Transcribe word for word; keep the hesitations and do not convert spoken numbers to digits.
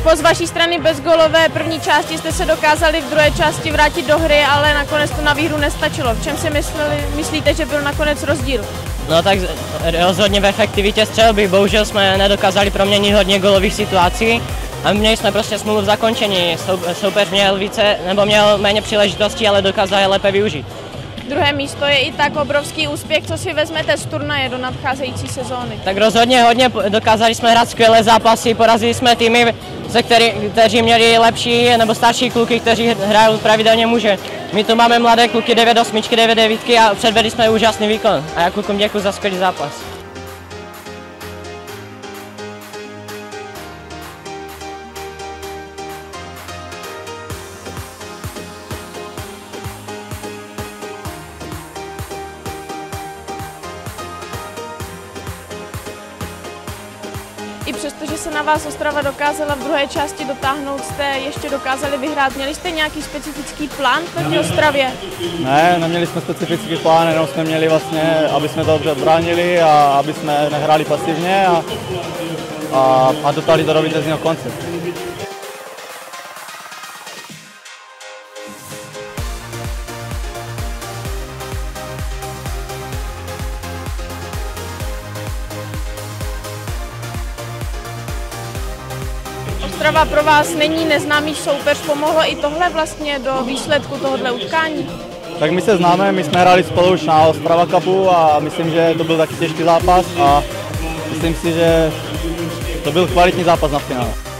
Po z vaší strany bezgólové první části jste se dokázali v druhé části vrátit do hry, ale nakonec to na výhru nestačilo. V čem si mysleli, myslíte, že byl nakonec rozdíl? No tak rozhodně v efektivitě střelby, bohužel jsme nedokázali proměnit hodně gólových situací a měli jsme prostě smůlu v zakončení. Soupeř měl více, nebo měl méně příležitostí, ale dokázal je lépe využít. Druhé místo je i tak obrovský úspěch, co si vezmete z turnaje do nadcházející sezóny. Tak rozhodně hodně, dokázali jsme hrát skvělé zápasy, porazili jsme týmy, ze který, kteří měli lepší nebo starší kluky, kteří hrají pravidelně muže. My tu máme mladé kluky devět osm, devět devět a předvedli jsme úžasný výkon. A já klukům děkuji za skvělý zápas. I přesto, že se na vás Ostrava dokázala v druhé části dotáhnout, jste ještě dokázali vyhrát. Měli jste nějaký specifický plán proti Ostravě? Ne, neměli jsme specifický plán, jenom jsme měli vlastně, aby jsme to dobře bránili a aby jsme nehráli pasivně a, a, a dotáhli to do vítězného konce. Ostrava pro vás není neznámý soupeř, pomohlo i tohle vlastně do výsledku tohohle utkání? Tak my se známe, my jsme hráli spolu už na Ostrava Cupu a myslím, že to byl taky těžký zápas a myslím si, že to byl kvalitní zápas na finále.